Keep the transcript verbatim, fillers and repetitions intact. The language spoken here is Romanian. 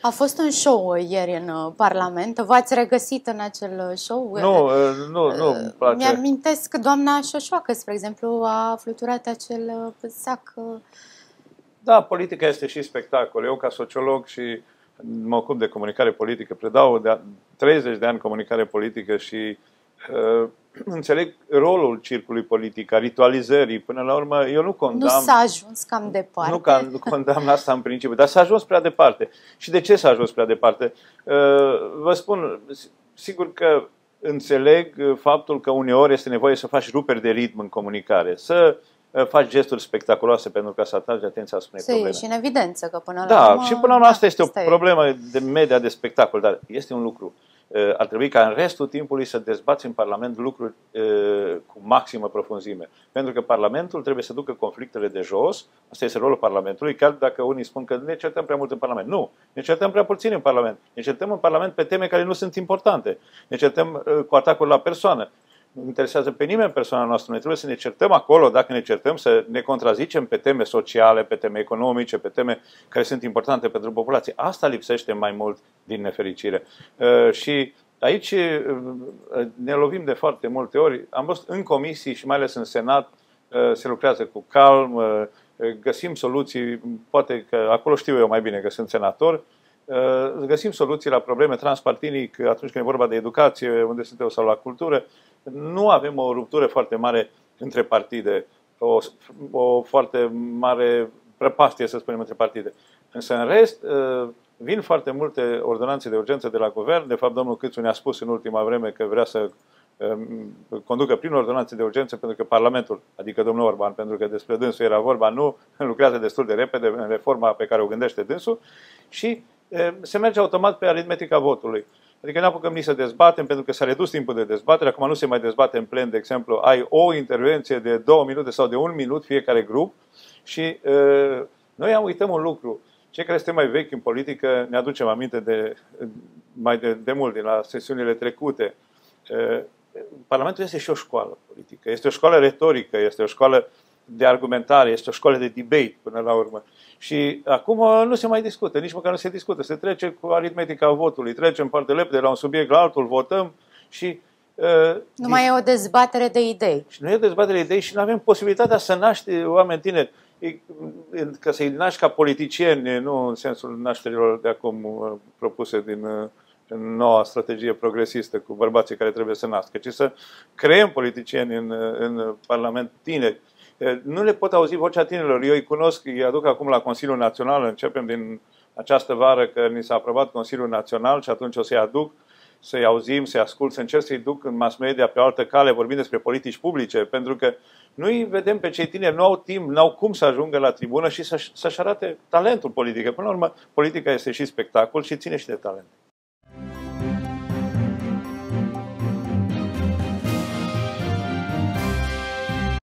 A fost un show ieri în Parlament. V-ați regăsit în acel show? Nu, nu, nu îmi place. Mi-amintesc că doamna Șoșoacă, spre exemplu, a fluturat acel sac. Da, politica este și spectacol. Eu, ca sociolog și mă ocup de comunicare politică, predau de treizeci de ani comunicare politică și uh, înțeleg rolul circului politic, a ritualizării. Până la urmă, eu nu condamn... Nu s-a ajuns cam departe. Nu, ca, nu condamn asta în principiu, dar s-a ajuns prea departe. Și de ce s-a ajuns prea departe? Uh, vă spun, sigur că înțeleg faptul că uneori este nevoie să faci ruperi de ritm în comunicare, să faci gesturi spectaculoase pentru ca să atragi atenția asupra unei probleme. Să ieși în evidență, că până la Da, urmă, și până la urmă asta este o asta problemă de media, de spectacol, dar este un lucru. Ar trebui ca în restul timpului să dezbați în Parlament lucruri cu maximă profunzime. Pentru că Parlamentul trebuie să ducă conflictele de jos, asta este rolul Parlamentului, chiar dacă unii spun că ne certăm prea mult în Parlament. Nu, ne certăm prea puțin în Parlament. Ne certăm în Parlament pe teme care nu sunt importante. Ne certăm cu atacuri la persoană. Nu interesează pe nimeni persoana noastră. Noi trebuie să ne certăm acolo, dacă ne certăm, să ne contrazicem pe teme sociale, pe teme economice, pe teme care sunt importante pentru populație. Asta lipsește mai mult din nefericire. Uh, și aici uh, ne lovim de foarte multe ori. Am văzut în comisii și mai ales în Senat, uh, se lucrează cu calm, uh, găsim soluții, poate că acolo știu eu mai bine că sunt senator, uh, găsim soluții la probleme transpartinic atunci când e vorba de educație, unde sunt eu, sau la cultură. Nu avem o ruptură foarte mare între partide, o, o foarte mare prăpastie, să spunem, între partide. Însă, în rest, vin foarte multe ordonanțe de urgență de la guvern. De fapt, domnul Câțu ne-a spus în ultima vreme că vrea să conducă prin ordonanțe de urgență, pentru că Parlamentul, adică domnul Orban, pentru că despre dânsul era vorba, nu lucrează destul de repede în reforma pe care o gândește dânsul și se merge automat pe aritmetica votului. Adică ne apucăm nici să dezbatem, pentru că s-a redus timpul de dezbatere. Acum nu se mai dezbate în plen, de exemplu, ai o intervenție de două minute sau de un minut fiecare grup și uh, noi am uităm un lucru. Cei care suntem mai vechi în politică ne aducem aminte de mai de, de mult, din la sesiunile trecute. Uh, Parlamentul este și o școală politică, este o școală retorică, este o școală de argumentare, este o școală de debate până la urmă. Și acum nu se mai discută, nici măcar nu se discută. Se trece cu aritmetica votului, trecem foarte repede la un subiect la altul, votăm și... Uh, nu mai e o dezbatere de idei. Și nu e o dezbatere de idei și nu avem posibilitatea să naști oameni tineri. Că să-i naști ca politicieni, nu în sensul nașterilor de acum propuse din în noua strategie progresistă cu bărbații care trebuie să nască, ci să creăm politicieni în, în Parlament tineri. Nu le pot auzi vocea tinerilor. Eu îi cunosc, îi aduc acum la Consiliul Național, începem din această vară că ni s-a aprobat Consiliul Național și atunci o să-i aduc, să-i auzim, să-i ascult, să încerc să-i duc în mass media pe o altă cale, vorbind despre politici publice, pentru că nu-i vedem pe cei tineri, nu au timp, nu au cum să ajungă la tribună și să-și, să-și arate talentul politic. Până la urmă, politica este și spectacol și ține și de talent.